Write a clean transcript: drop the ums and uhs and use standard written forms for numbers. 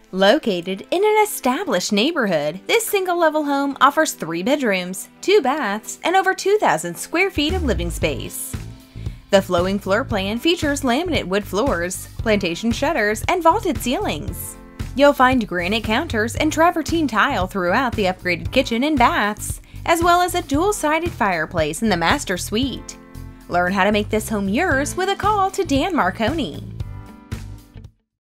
Located in an established neighborhood, this single-level home offers 3 bedrooms, 2 baths, and over 2,000 square feet of living space. The flowing floor plan features laminate wood floors, plantation shutters, and vaulted ceilings. You'll find granite counters and travertine tile throughout the upgraded kitchen and baths, as well as a dual-sided fireplace in the master suite. Learn how to make this home yours with a call to Dan Marconi.